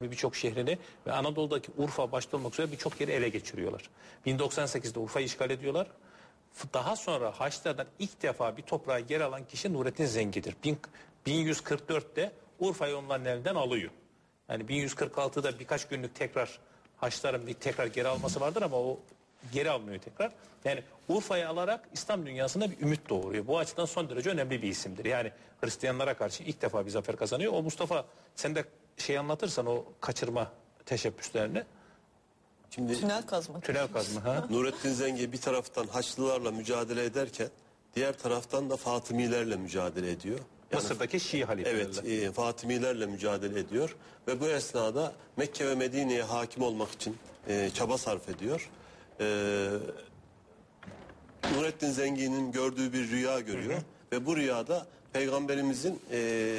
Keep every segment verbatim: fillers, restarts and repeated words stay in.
birçok şehrini ve Anadolu'daki Urfa başta olmak üzere birçok yeri ele geçiriyorlar. bin doksan sekizde Urfa'yı işgal ediyorlar. Daha sonra Haçlılardan ilk defa bir toprağa yer alan kişi Nurettin Zengi'dir. bin yüz kırk dörtte Urfa'yı onların elinden alıyor. Yani bin yüz kırk altıda birkaç günlük tekrar Haçlıların bir tekrar geri alması vardır ama o geri almıyor tekrar. Yani Urfa'yı alarak İslam dünyasında bir ümit doğuruyor. Bu açıdan son derece önemli bir isimdir. Yani Hristiyanlara karşı ilk defa bir zafer kazanıyor. O Mustafa sen de şey anlatırsan o kaçırma teşebbüslerini. Şimdi Tünel kazma. Tünel kazma. Ha? Nurettin Zengi bir taraftan Haçlılarla mücadele ederken diğer taraftan da Fatımilerle mücadele ediyor. Yani, Mısır'daki Şii halifelerle. Evet, e, Fatımilerle mücadele ediyor ve bu esnada Mekke ve Medine'ye hakim olmak için e, çaba sarf ediyor. E, Nurettin Zengi'nin gördüğü bir rüya görüyor, hı hı, ve bu rüyada Peygamberimizin e,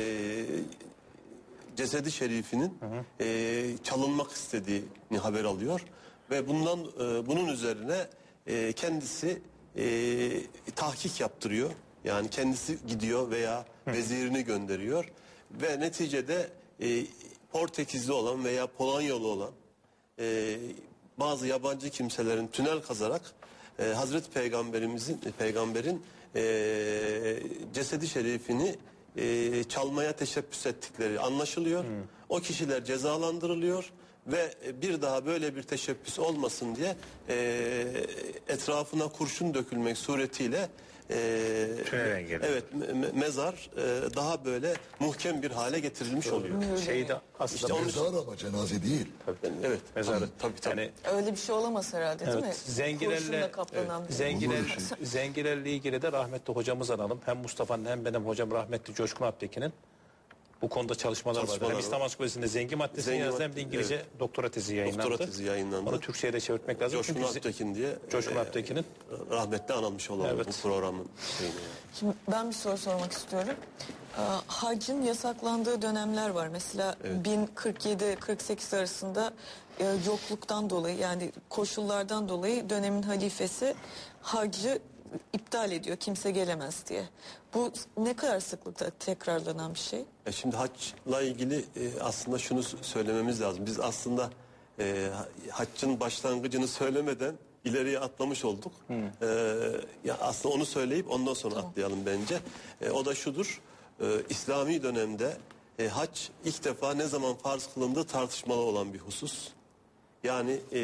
cesedi şerifinin, hı hı, e, çalınmak istediğini haber alıyor ve bundan e, bunun üzerine e, kendisi e, tahkik yaptırıyor. Yani kendisi gidiyor veya vezirini gönderiyor ve neticede e, Portekizli olan veya Polonyalı olan e, bazı yabancı kimselerin tünel kazarak e, Hazreti Peygamberimizin peygamberin e, cesedi şerifini e, çalmaya teşebbüs ettikleri anlaşılıyor. Hmm. O kişiler cezalandırılıyor ve bir daha böyle bir teşebbüs olmasın diye e, etrafına kurşun dökülmek suretiyle Ee, evet me mezar e, daha böyle muhkem bir hale getirilmiş oluyor. Şeyde aslında işte mezar ama cenaze değil. Tabii, evet mezarı tabii tabii. Yani, öyle bir şey olamaz herhalde, değil evet, mi? Zengilerle evet, Zengiler, Zengilerle ilgili de rahmetli hocamız analım. Hem Mustafa'nın hem benim hocam rahmetli Coşkun Alptekin'in bu konuda çalışmalar, çalışmalar vardı. Hem İslam Ansiklopedisi'nde Zengi maddesini Zengi yazdı hem de İngilizce evet, doktora tezi yayınlandı. Doktora tezi yayınlandı. Onu Türkçe'ye de çevirmek lazım. Coşkun Alptekin diye. Coşkun Alptekin'in e, rahmetli anılmış olan evet, bu programın şeyini. Şimdi ben bir soru sormak istiyorum. Hacın yasaklandığı dönemler var. Mesela evet, bin kırk yedi kırk sekiz arasında e, yokluktan dolayı, yani koşullardan dolayı dönemin halifesi hacı iptal ediyor, kimse gelemez diye. Bu ne kadar sıklıkla tekrarlanan bir şey? E şimdi haçla ilgili e, aslında şunu söylememiz lazım. Biz aslında e, haccın başlangıcını söylemeden ileriye atlamış olduk. Hmm. E, ya aslında onu söyleyip ondan sonra tamam, atlayalım bence. E, o da şudur. E, İslami dönemde e, hac ilk defa ne zaman farz kılındığı tartışmalı olan bir husus. Yani e,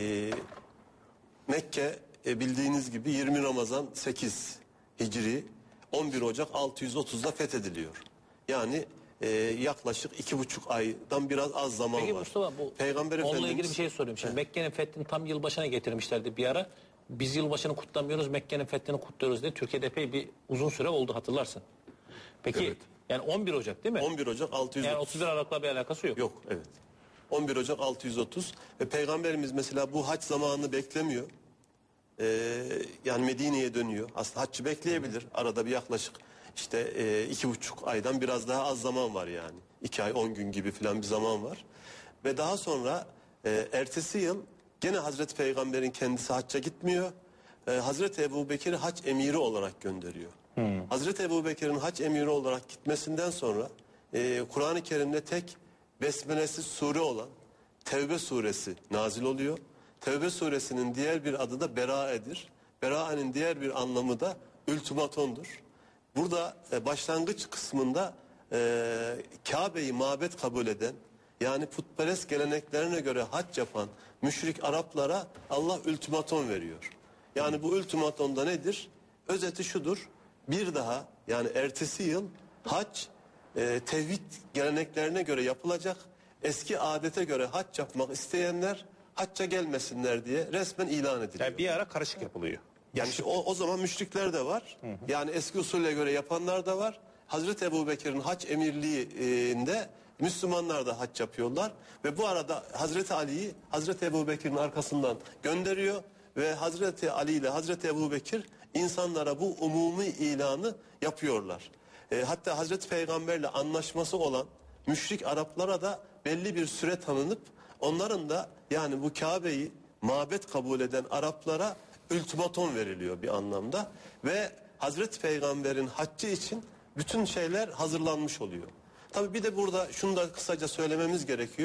Mekke e, bildiğiniz gibi yirmi Ramazan sekiz Hicri, on bir Ocak altı yüz otuzda fethediliyor. Yani e, yaklaşık iki buçuk aydan biraz az zaman Peki, var. Mustafa, bu Peygamber onunla Efendimiz... ilgili bir şey sorayım. Şimdi Mekke'nin fethini tam yılbaşına getirmişlerdi bir ara. Biz yılbaşını kutlamıyoruz, Mekke'nin fethini kutluyoruz diye Türkiye'de epey bir uzun süre oldu, hatırlarsın. Peki evet, yani on bir Ocak değil mi? on bir Ocak altı yüz otuz. Yani otuz bir Aralık'la bir alakası yok. Yok, evet. on bir Ocak altı yüz otuz ve Peygamberimiz mesela bu hac zamanını beklemiyor. Ee, yani Medine'ye dönüyor. Aslında haccı bekleyebilir. Arada bir yaklaşık işte e, iki buçuk aydan biraz daha az zaman var yani. İki ay on gün gibi falan bir zaman var. Ve daha sonra e, ertesi yıl gene Hazreti Peygamber'in kendisi hacca gitmiyor. E, Hazreti Ebubekir'i hac emiri olarak gönderiyor. Hmm. Hazreti Ebubekir'in hac emiri olarak gitmesinden sonra e, Kur'an-ı Kerim'de tek besmelesiz sure olan Tevbe suresi nazil oluyor. Tevbe suresinin diğer bir adı da Bera'e'dir. Bera'e'nin diğer bir anlamı da ultimatondur. Burada e, başlangıç kısmında e, Kabe'yi mabet kabul eden, yani putperest geleneklerine göre hac yapan müşrik Araplara Allah ultimaton veriyor. Yani bu ultimatonda nedir? Özeti şudur: bir daha, yani ertesi yıl hac e, tevhid geleneklerine göre yapılacak. Eski adete göre hac yapmak isteyenler hacca gelmesinler diye resmen ilan ediliyor. Yani bir ara karışık yapılıyor. Yani işte o, o zaman müşrikler de var. Hı hı. Yani eski usulle göre yapanlar da var. Hazreti Ebubekir'in hac emirliğinde Müslümanlar da hac yapıyorlar. Ve bu arada Hazreti Ali'yi Hazreti Ebubekir'in arkasından gönderiyor. Ve Hazreti Ali ile Hazreti Ebubekir insanlara bu umumi ilanı yapıyorlar. E, hatta Hazreti Peygamberle anlaşması olan müşrik Araplara da belli bir süre tanınıp onların da, yani bu Kabe'yi mabet kabul eden Araplara ultimaton veriliyor bir anlamda ve Hazreti Peygamber'in haccı için bütün şeyler hazırlanmış oluyor. Tabii bir de burada şunu da kısaca söylememiz gerekiyor.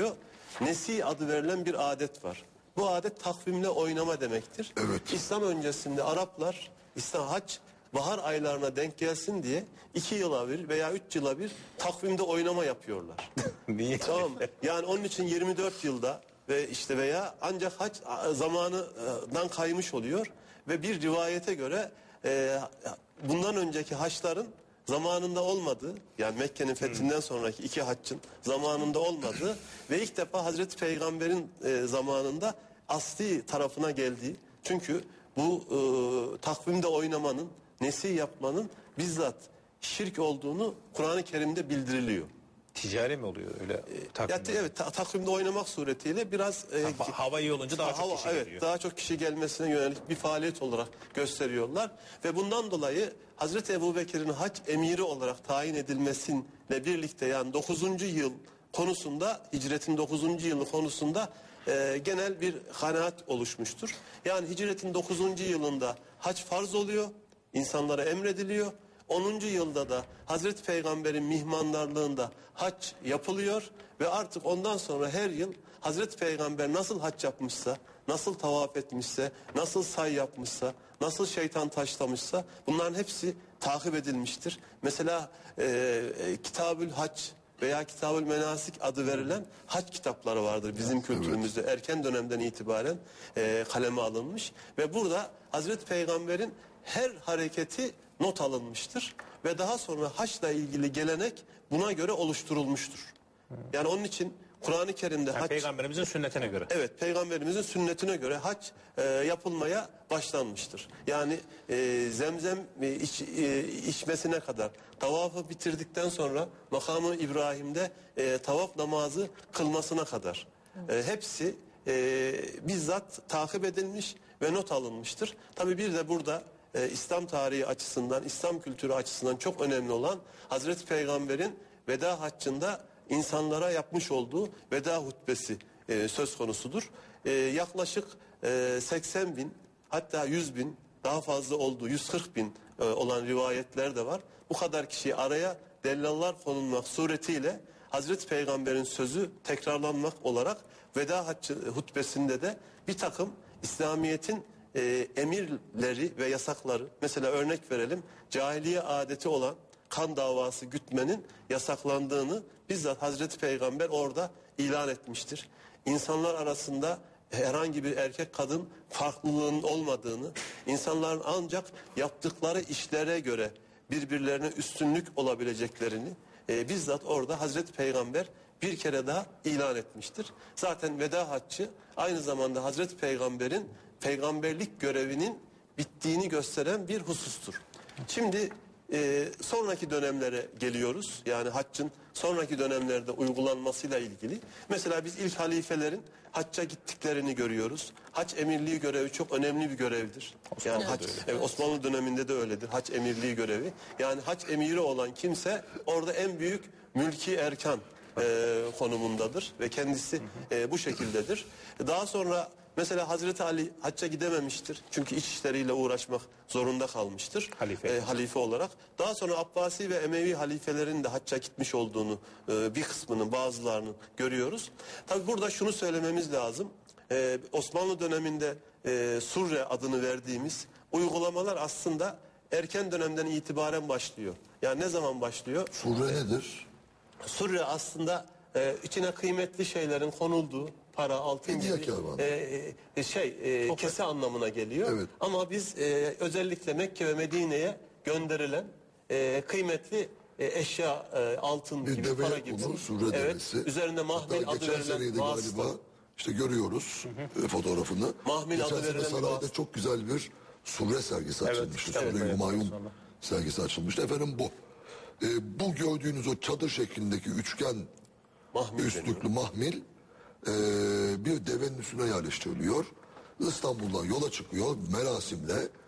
Nesi adı verilen bir adet var. Bu adet takvimle oynama demektir. Evet. İslam öncesinde Araplar İslam hac bahar aylarına denk gelsin diye iki yıla bir veya üç yıla bir takvimde oynama yapıyorlar. Niye? Tamam. Yani onun için yirmi dört yılda ve işte veya ancak hac zamanından kaymış oluyor ve bir rivayete göre e, bundan önceki haçların zamanında olmadığı, yani Mekke'nin fethinden sonraki iki haccın zamanında olmadığı ve ilk defa Hazreti Peygamber'in e, zamanında asli tarafına geldiği. Çünkü bu e, takvimde oynamanın, nesi yapmanın bizzat şirk olduğunu Kur'an-ı Kerim'de bildiriliyor. Ticari mi oluyor öyle Ya, takvimde? evet, ta- takvimde oynamak suretiyle biraz e, Ha, hava iyi olunca daha çok hava- kişi evet, geliyor. daha çok kişi gelmesine yönelik bir faaliyet olarak gösteriyorlar ve bundan dolayı Hazreti Ebubekir'in hac emiri olarak tayin edilmesiyle birlikte, yani dokuzuncu yıl konusunda, hicretin dokuzuncu yılı konusunda e, genel bir kanaat oluşmuştur. Yani hicretin dokuzuncu yılında hac farz oluyor, insanlara emrediliyor. onuncu yılda da Hazreti Peygamber'in mihmandarlığında hac yapılıyor ve artık ondan sonra her yıl Hazreti Peygamber nasıl hac yapmışsa, nasıl tavaf etmişse, nasıl say yapmışsa, nasıl şeytan taşlamışsa bunların hepsi takip edilmiştir. Mesela e, e, Kitabül Hac veya Kitabül Menasik adı verilen hac kitapları vardır bizim kültürümüzde. Erken dönemden itibaren e, kaleme alınmış ve burada Hazreti Peygamber'in her hareketi not alınmıştır ve daha sonra haçla ilgili gelenek buna göre oluşturulmuştur. Yani onun için Kur'an-ı Kerim'de Yani hac, Peygamberimizin sünnetine göre. evet, Peygamberimizin sünnetine göre hac e, yapılmaya başlanmıştır. Yani e, zemzem e, iç, e, içmesine kadar, tavafı bitirdikten sonra makamı İbrahim'de e, tavaf namazı kılmasına kadar e, hepsi e, bizzat takip edilmiş ve not alınmıştır. Tabii bir de burada e, İslam tarihi açısından, İslam kültürü açısından çok önemli olan Hazreti Peygamber'in veda haccında insanlara yapmış olduğu veda hutbesi e, söz konusudur. E, yaklaşık e, seksen bin, hatta yüz bin, daha fazla olduğu yüz kırk bin e, olan rivayetler de var. Bu kadar kişiyi araya dellallar konulmak suretiyle Hazreti Peygamber'in sözü tekrarlanmak olarak veda haccı hutbesinde de bir takım İslamiyet'in e, emirleri ve yasakları, mesela örnek verelim, cahiliye adeti olan kan davası gütmenin yasaklandığını bizzat Hazreti Peygamber orada ilan etmiştir. İnsanlar arasında herhangi bir erkek kadın farklılığının olmadığını, insanların ancak yaptıkları işlere göre birbirlerine üstünlük olabileceklerini e, bizzat orada Hazreti Peygamber bir kere daha ilan etmiştir. Zaten veda haccı aynı zamanda Hazreti Peygamber'in peygamberlik görevinin bittiğini gösteren bir husustur. Şimdi e, sonraki dönemlere geliyoruz. Yani haccın sonraki dönemlerde uygulanmasıyla ilgili. Mesela biz ilk halifelerin hacca gittiklerini görüyoruz. Hac emirliği görevi çok önemli bir görevdir. Yani hac, evet, Osmanlı döneminde de öyledir. Hac emirliği görevi. Yani hac emiri olan kimse orada en büyük mülki erkan e, konumundadır ve kendisi e, bu şekildedir. Daha sonra mesela Hazreti Ali hacca gidememiştir. Çünkü iç işleriyle uğraşmak zorunda kalmıştır. Halife. E, halife olarak. Daha sonra Abbasi ve Emevi halifelerin de hacca gitmiş olduğunu, e, bir kısmının, bazılarının görüyoruz. Tabi burada şunu söylememiz lazım. E, Osmanlı döneminde e, Surre adını verdiğimiz uygulamalar aslında erken dönemden itibaren başlıyor. Yani ne zaman başlıyor? Surre nedir? Surre aslında e, içine kıymetli şeylerin konulduğu, para, altın Hediye gibi kervanı. e, e, şey e, kese anlamına geliyor. Evet. Ama biz e, özellikle Mekke ve Medine'ye gönderilen e, kıymetli e, eşya, e, altın Bir gibi, deve para gibi. bunu Surre Evet. devesi. Üzerinde mahmil Hatta adı geçen verilen seneydi vasıta. galiba. İşte görüyoruz e, fotoğrafını. Mahmil geçen adı sene verilen bir sarayda vasıta. çok güzel bir Surre sergisi açılmıştı. evet, Surre-i evet, Humayun sonra. sergisi açılmıştı. Efendim bu. E, bu gördüğünüz o çadır şeklindeki üçgen Mahmil üstlüklü mahmil e, bir devenin üstüne yerleştiriliyor. İstanbul'dan yola çıkıyor merasimle.